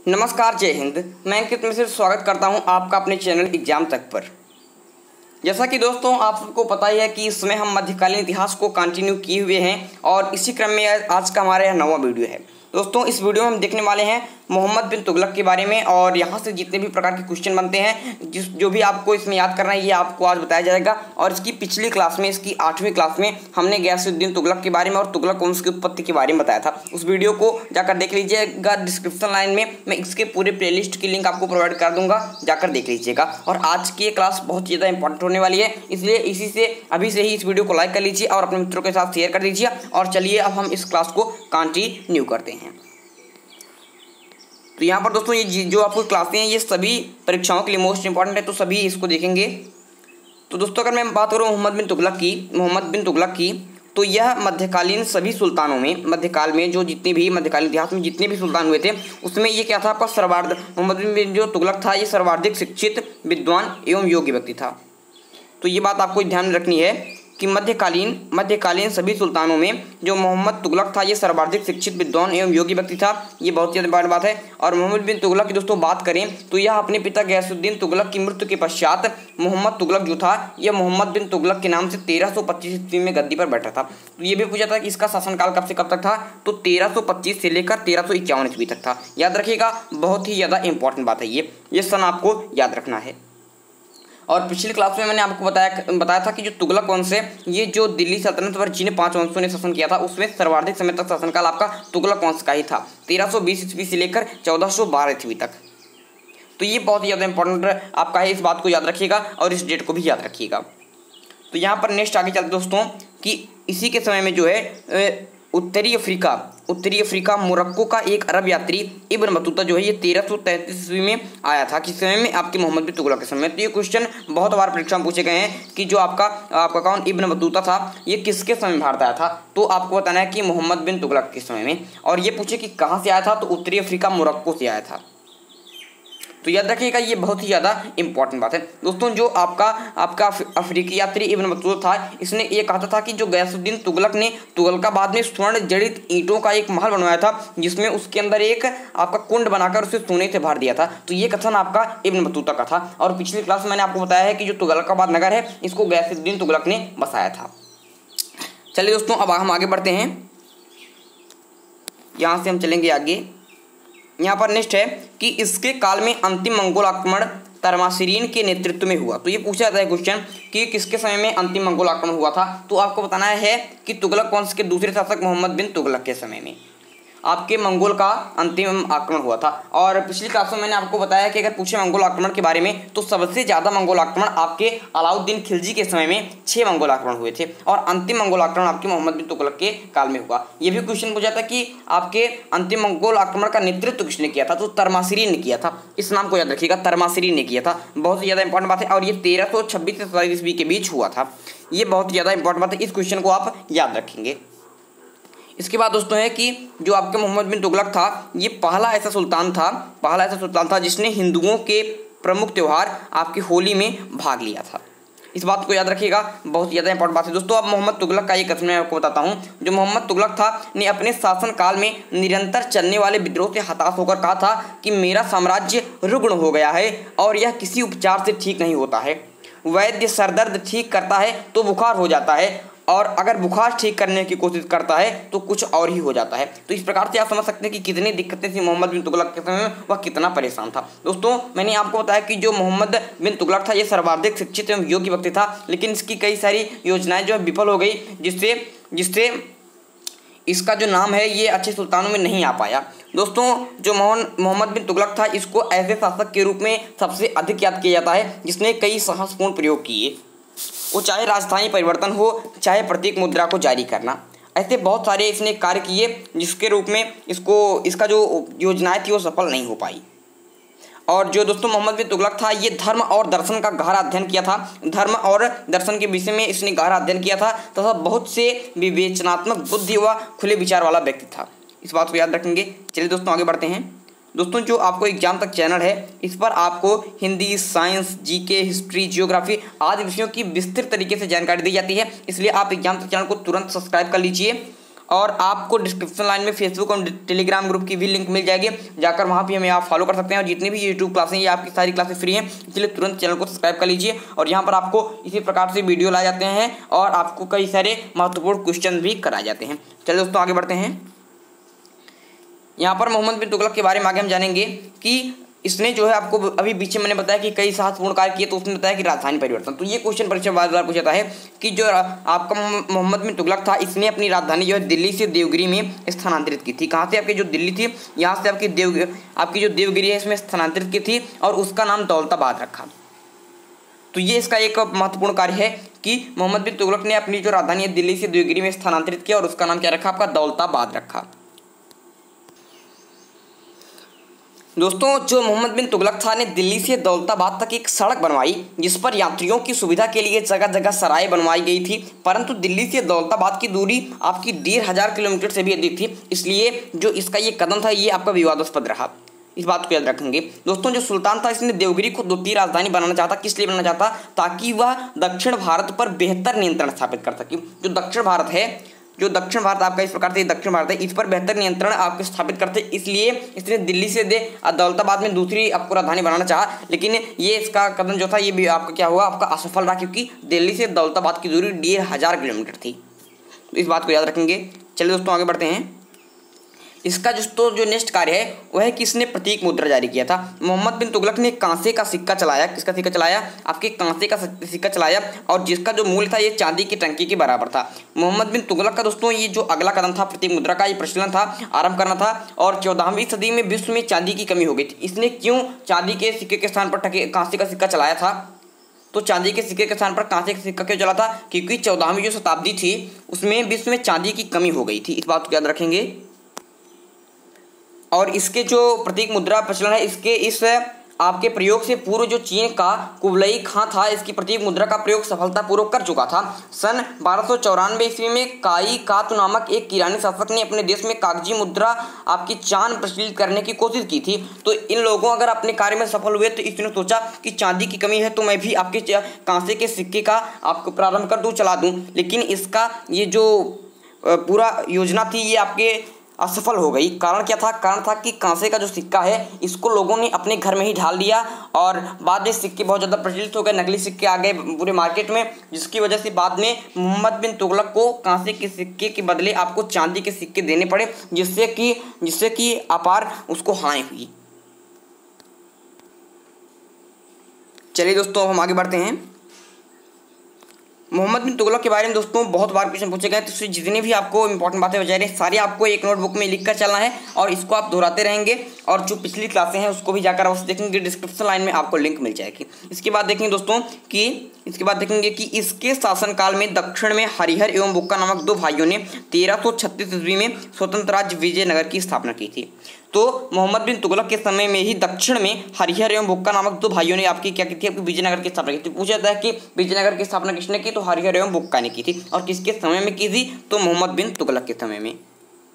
नमस्कार, जय हिंद। मैं अंकित मिश्र स्वागत करता हूं आपका अपने चैनल एग्जाम तक पर। जैसा कि दोस्तों आप सबको पता ही है कि इस समय हम मध्यकालीन इतिहास को कंटिन्यू किए हुए हैं और इसी क्रम में आज का हमारा यह 9वां वीडियो है। दोस्तों इस वीडियो में हम देखने वाले हैं मोहम्मद बिन तुगलक के बारे में और यहाँ से जितने भी प्रकार के क्वेश्चन बनते हैं जो भी आपको इसमें याद करना है ये आपको आज बताया जाएगा। और इसकी पिछली क्लास में, इसकी 8वीं क्लास में हमने गयासुद्दीन तुगलक के बारे में और तुगलक वंश की उत्पत्ति के बारे में बताया था। उस वीडियो को जाकर देख लीजिएगा। डिस्क्रिप्शन लाइन में मैं इसके पूरे प्लेलिस्ट की लिंक आपको प्रोवाइड कर दूंगा, जाकर देख लीजिएगा। और आज की ये क्लास बहुत ज़्यादा इंपॉर्टेंट होने वाली है, इसलिए इसी से अभी से ही इस वीडियो को लाइक कर लीजिए और अपने मित्रों के साथ शेयर कर दीजिए। और चलिए अब हम इस क्लास को कंटिन्यू करते हैं। तो यहाँ पर दोस्तों ये जो आपको क्लासें हैं ये सभी परीक्षाओं के लिए मोस्ट इंपॉर्टेंट है, तो सभी इसको देखेंगे। तो दोस्तों अगर मैं बात करूँ मोहम्मद बिन तुगलक की तो यह मध्यकालीन सभी सुल्तानों में, मध्यकाल में जो जितने भी मध्यकालीन इतिहास में जितने भी सुल्तान हुए थे उसमें ये क्या था आपका मोहम्मद बिन जो तुगलक था ये सर्वाधिक शिक्षित, विद्वान एवं योग्य व्यक्ति था। तो ये बात आपको ध्यान में रखनी है कि मध्यकालीन सभी सुल्तानों में जो मोहम्मद तुगलक था ये सर्वाधिक शिक्षित, विद्वान एवं योग्य व्यक्ति था। ये बहुत ही इंपॉर्टेंट बात है। और मोहम्मद बिन तुगलक की दोस्तों बात करें तो यह अपने पिता गयासुद्दीन तुगलक की मृत्यु के पश्चात मोहम्मद तुगलक जो था यह मोहम्मद बिन तुगलक के नाम से 1325 ईस्वी में गद्दी पर बैठा था। तो ये भी पूछा था कि इसका शासनकाल कब से कब तक था, तो 1325 से लेकर 1351 ईस्वी तक था। याद रखिएगा, बहुत ही ज़्यादा इंपॉर्टेंट बात है ये सन आपको याद रखना है। और पिछली क्लास में मैंने आपको बताया था कि जो तुगलक वंश है ये जो दिल्ली सल्तनत पर जिन 5 वंशों ने शासन किया था उसमें सर्वाधिक समय तक शासनकाल आपका तुगलक वंश का ही था, 1320 ईस्वी से लेकर 1412 ईस्वी तक। तो ये बहुत ही ज़्यादा इंपॉर्टेंट आपका है, इस बात को याद रखिएगा और इस डेट को भी याद रखिएगा। तो यहाँ पर नेक्स्ट आगे चलते दोस्तों कि इसी के समय में जो है उत्तरी अफ्रीका मोरक्को का एक अरब यात्री इब्न बतूता जो है ये 1333 ईस्वी में आया था। किस समय में, आपके मोहम्मद बिन तुगलक के समय। तो ये क्वेश्चन बहुत बार परीक्षा में पूछे गए हैं कि जो आपका कौन इब्न बतूता था ये किसके समय में भारत आया था, तो आपको बताना है कि मोहम्मद बिन तुगलक के समय में। और ये पूछे कि कहाँ से आया था, तो उत्तरी अफ्रीका मोरक्को से आया था। तो याद रखिएगा ये बहुत ही ज़्यादा इंपॉर्टेंट बात है दोस्तों। जो आपका अफ्रीकी यात्री इब्न बतूता था इसने ये कहा था कि जो गयासुद्दीन तुगलक ने तुगलकाबाद में स्वर्ण जड़ित ईंटों का एक महल बनवाया था जिसमें उसके अंदर एक आपका कुंड बनाकर उसे सोने से भर दिया था। तो ये कथन आपका इब्न बतूता का था। और पिछली क्लास में मैंने आपको बताया है कि जो तुगलकाबाद नगर है इसको गयासुद्दीन तुगलक ने बसाया था। चलिए दोस्तों अब हम आगे बढ़ते हैं। यहाँ से हम चलेंगे आगे। यहाँ पर नेक्स्ट है कि इसके काल में अंतिम मंगोल आक्रमण तरमासिरीन के नेतृत्व में हुआ। तो ये पूछा जाता है क्वेश्चन कि किसके समय में अंतिम मंगोल आक्रमण हुआ था, तो आपको बताना है कि तुगलक वंश के दूसरे शासक मोहम्मद बिन तुगलक के समय में आपके मंगोल का अंतिम आक्रमण हुआ था। और पिछली क्लास में मैंने आपको बताया कि अगर पूछे मंगोल आक्रमण के बारे में तो सबसे ज़्यादा मंगोल आक्रमण आपके अलाउद्दीन खिलजी के समय में 6 मंगोल आक्रमण हुए थे और अंतिम मंगोल आक्रमण आपके मोहम्मद बिन तुगलक के काल में हुआ। ये भी क्वेश्चन पूछा था कि आपके अंतिम मंगोल आक्रमण का नेतृत्व किसने किया था, तो तरमासिरीन ने किया था। इस नाम को याद रखिएगा, तरमासिरीन ने किया था। बहुत ही ज़्यादा इंपॉर्टेंट बात है और ये 1326 से 27 ईस्वी के बीच हुआ था। ये बहुत ही ज़्यादा इंपॉर्टेंट बात है, इस क्वेश्चन को आप याद रखेंगे। इसके बाद दोस्तों है कि जो आपके मोहम्मद बिन तुगलक था ये पहला ऐसा सुल्तान था जिसने हिंदुओं के प्रमुख त्यौहार आपकी होली में भाग लिया था। इस बात को याद रखिएगा, बहुत ज़्यादा इंपॉर्टेंट बात है दोस्तों। अब मोहम्मद तुगलक का एक कथन मैं आपको बताता हूँ। जो मोहम्मद तुगलक था ने अपने शासनकाल में निरंतर चलने वाले विद्रोह से हताश होकर कहा था कि मेरा साम्राज्य रुग्ण हो गया है और यह किसी उपचार से ठीक नहीं होता है। वैद्य सरदर्द ठीक करता है तो बुखार हो जाता है और अगर बुखार ठीक करने की कोशिश करता है तो कुछ और ही हो जाता है। तो इस प्रकार से आप समझ सकते हैं कि कितनी दिक्कतें थी मोहम्मद बिन तुगलक के समय में, वह कितना परेशान था। दोस्तों मैंने आपको बताया कि जो मोहम्मद बिन तुगलक था ये सर्वाधिक शिक्षित एवं योग्य व्यक्ति था, लेकिन इसकी कई सारी योजनाएं जो है विफल हो गई जिससे इसका जो नाम है ये अच्छे सुल्तानों में नहीं आ पाया। दोस्तों जो मोहम्मद बिन तुगलक था इसको ऐसे शासक के रूप में सबसे अधिक याद किया जाता है जिसने कई साहसपूर्ण प्रयोग किए, वो चाहे राजधानी परिवर्तन हो चाहे प्रतीक मुद्रा को जारी करना। ऐसे बहुत सारे इसने कार्य किए जिसके रूप में इसका जो योजनाएं थी वो सफल नहीं हो पाई। और जो दोस्तों मोहम्मद बिन तुगलक था ये धर्म और दर्शन का गहरा अध्ययन किया था। धर्म और दर्शन के विषय में इसने गहरा अध्ययन किया था तथा बहुत से विवेचनात्मक बुद्धि व खुले विचार वाला व्यक्ति था। इस बात को याद रखेंगे। चलिए दोस्तों आगे बढ़ते हैं। दोस्तों जो आपको एग्जाम तक चैनल है इस पर आपको Hindi, science, GK, history, geography आदि विषयों की विस्तृत तरीके से जानकारी दी जाती है, इसलिए आप एग्जाम तक चैनल को तुरंत सब्सक्राइब कर लीजिए और आपको डिस्क्रिप्शन लाइन में फेसबुक और टेलीग्राम ग्रुप की भी लिंक मिल जाएगी, जाकर वहाँ भी हमें आप फॉलो कर सकते हैं। और जितनी भी यूट्यूब क्लासें ये आपकी सारी क्लासेस फ्री हैं, इसलिए तुरंत चैनल को सब्सक्राइब कर लीजिए। और यहाँ पर आपको इसी प्रकार से वीडियो लाए जाते हैं और आपको कई सारे महत्वपूर्ण क्वेश्चन भी कराए जाते हैं। चलिए दोस्तों आगे बढ़ते हैं। यहाँ पर मोहम्मद बिन तुगलक के बारे में आगे हम जानेंगे कि इसने जो है आपको अभी पीछे मैंने बताया कि कई साहसपूर्ण कार्य किए, तो उसने बताया कि राजधानी परिवर्तन। तो ये क्वेश्चन परीक्षा बार पूछा है कि जो आपका मोहम्मद बिन तुगलक था, इसने अपनी राजधानी जो है दिल्ली से देवगिरी में स्थानांतरित की थी। कहाँ से? आपकी जो दिल्ली थी, यहाँ से आपकी जो देवगिरी है इसमें स्थानांतरित की थी और उसका नाम दौलताबाद रखा। तो ये इसका एक महत्वपूर्ण कार्य है कि मोहम्मद बिन तुगलक ने अपनी जो राजधानी है दिल्ली से देवगिरी में स्थानांतरित किया और उसका नाम क्या रखा? आपका दौलताबाद रखा। दोस्तों जो मोहम्मद बिन तुगलक था ने दिल्ली से दौलताबाद तक एक सड़क बनवाई, जिस पर यात्रियों की सुविधा के लिए जगह जगह सराय बनवाई गई थी। परंतु दिल्ली से दौलताबाद की दूरी आपकी 1500 किलोमीटर से भी अधिक थी, इसलिए जो इसका ये कदम था ये आपका विवादास्पद रहा। इस बात को याद रखेंगे। दोस्तों जो सुल्तान था इसने देवगिरी को द्वितीय राजधानी बनाना चाहता। किस लिए बनाना चाहता? ताकि वह दक्षिण भारत पर बेहतर नियंत्रण स्थापित कर सके। जो दक्षिण भारत आपका इस प्रकार से दक्षिण भारत है, इस पर बेहतर नियंत्रण आपके स्थापित करते, इसलिए इसने दिल्ली से दौलताबाद में दूसरी आपको राजधानी बनाना चाहा। लेकिन ये इसका कदम जो था ये भी आपका क्या हुआ? आपका असफल रहा, क्योंकि दिल्ली से दौलताबाद की दूरी 1500 किलोमीटर थी। तो इस बात को याद रखेंगे। चलिए दोस्तों आगे बढ़ते हैं। इसका जो नेक्स्ट कार्य है वह है कि इसने प्रतीक मुद्रा जारी किया था। मोहम्मद बिन तुगलक ने कांसे का सिक्का चलाया। किसका सिक्का चलाया? आपके कांसे का सिक्का चलाया, और जिसका जो मूल्य था ये चांदी की टंकी के बराबर था। मोहम्मद बिन तुगलक का दोस्तों ये जो अगला कदम था प्रतीक मुद्रा का, ये प्रचलन था, आरंभ करना था। और 14वीं सदी में विश्व में चांदी की कमी हो गई थी। इसने क्यों चांदी के सिक्के के स्थान पर कांसे का सिक्का चलाया था? तो चांदी के सिक्के के स्थान पर कांसे का सिक्का क्यों चला था? क्योंकि 14वीं जो शताब्दी थी उसमें विश्व में चांदी की कमी हो गई थी। इस बात को याद रखेंगे। और इसके जो प्रतीक मुद्रा प्रचलन है, इसके इस आपके प्रयोग से पूर्व जो चीन का कुबलई खां था, इसकी प्रतीक मुद्रा का प्रयोग सफलतापूर्वक कर चुका था। सन 1294 ईस्वी में काई कातु नामक एक ईरानी शासक ने अपने देश में कागजी मुद्रा आपकी चांद प्रचलित करने की कोशिश की थी। तो इन लोगों अगर अपने कार्य में सफल हुए तो इसने सोचा कि चांदी की कमी है तो मैं भी आपके कांसे के सिक्के का आपको प्रारंभ कर दूँ, चला दूँ। लेकिन इसका ये जो पूरा योजना थी ये आपके असफल हो गई। कारण क्या था? कारण था कि कांसे का जो सिक्का है इसको लोगों ने अपने घर में ही ढाल दिया और बाद में सिक्के बहुत ज़्यादा प्रचलित हो गए, नकली सिक्के आ गए पूरे मार्केट में, जिसकी वजह से बाद में मोहम्मद बिन तुगलक को कांसे के सिक्के के बदले आपको चांदी के सिक्के देने पड़े, जिससे कि अपार उसको हानि हुई। चलिए दोस्तों हम आगे बढ़ते हैं। मोहम्मद बिन तुगलक के बारे में दोस्तों बहुत बार क्वेश्चन पूछे गए, तो जितनी भी आपको इंपॉर्टेंट बातें बता रही हैं सारी आपको एक नोटबुक में लिख कर चलना है और इसको आप दोहराते रहेंगे। और जो पिछली क्लासें हैं उसको भी जाकर अवश्य देखेंगे, डिस्क्रिप्शन लाइन में आपको लिंक मिल जाएगी। इसके बाद देखेंगे दोस्तों कि इसके शासनकाल में दक्षिण में हरिहर एवं बुक्का नामक दो भाइयों ने 1336 ईस्वी में स्वतंत्र राज्य विजयनगर की स्थापना की थी। तो मोहम्मद बिन तुगलक के समय में ही दक्षिण में हरिहर एवं बुक्का नामक दो भाइयों ने आपकी क्या की थी? आपकी विजयनगर की स्थापना की थी। पूछा जाता है कि विजयनगर की स्थापना किसने की? तो हरिहर एवं बुक्का ने की थी। और किसके समय में की थी? तो मोहम्मद बिन तुगलक के समय में।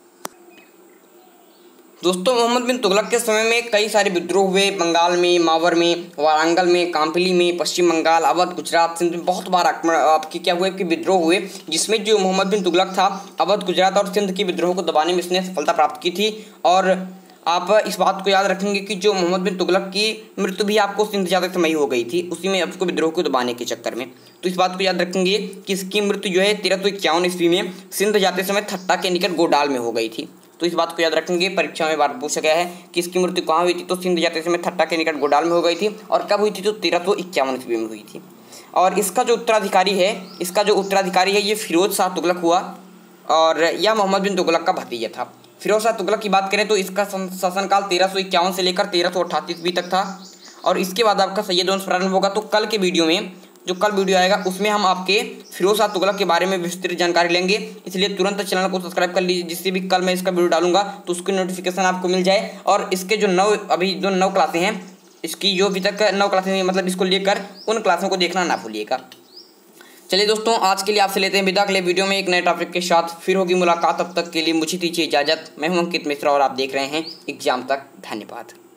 दोस्तों मोहम्मद बिन तुगलक के समय में कई सारे विद्रोह हुए। बंगाल में, मावर में, वारंगल में, काम्पिली में, पश्चिम बंगाल, अवध, गुजरात, सिंध में बहुत बार आक्रमण आपके क्या हुए कि विद्रोह हुए, जिसमें जो मोहम्मद बिन तुगलक था अवध, गुजरात और सिंध के विद्रोह को दबाने में इसने सफलता प्राप्त की थी। और आप इस बात को याद रखेंगे कि जो मोहम्मद बिन तुगलक की मृत्यु भी आपको सिंध जाते समय हो गई थी, उसी में आपको विद्रोह को दबाने के चक्कर में। तो इस बात को याद रखेंगे कि इसकी मृत्यु जो है 1351 ईस्वी में सिंध जाते समय ठट्टा के निकट गोडाल में हो गई थी। तो इस बात को याद रखेंगे, परीक्षा में बार पूछा गया है कि इसकी मृत्यु कहाँ हुई थी? तो सिंध जाते समय ठट्टा के निकट गोडाल में हो गई थी। और कब हुई थी? तो 1351 ईस्वी में हुई थी। और इसका जो उत्तराधिकारी है ये फिरोज शाह तुगलक हुआ, और यह मोहम्मद बिन तुगलक का भतीजा था। फिरोज शाह तुगलक की बात करें तो इसका शासनकाल 1351 से लेकर 1388 ईस्वी तक था। और इसके बाद आपका सैयद वंश प्रारंभ होगा। तो कल के वीडियो में जो कल वीडियो आएगा उसमें हम आपके फिरोज शाह तुगलक के बारे में विस्तृत जानकारी लेंगे, इसलिए तुरंत चैनल को सब्सक्राइब कर लीजिए, जिससे भी कल मैं इसका वीडियो डालूंगा तो उसकी नोटिफिकेशन आपको मिल जाए। और इसके जो 9 क्लासें हैं, इसकी जो अभी तक 9 क्लासें हैं, मतलब इसको लेकर उन क्लासों को देखना ना भूलिएगा। चलिए दोस्तों आज के लिए आपसे लेते हैं विदा। अगले वीडियो में एक नए टॉपिक के साथ फिर होगी मुलाकात। तब तक के लिए मुझे दीजिए इजाज़त। मैं हूं अंकित मिश्रा और आप देख रहे हैं एग्जाम तक। धन्यवाद।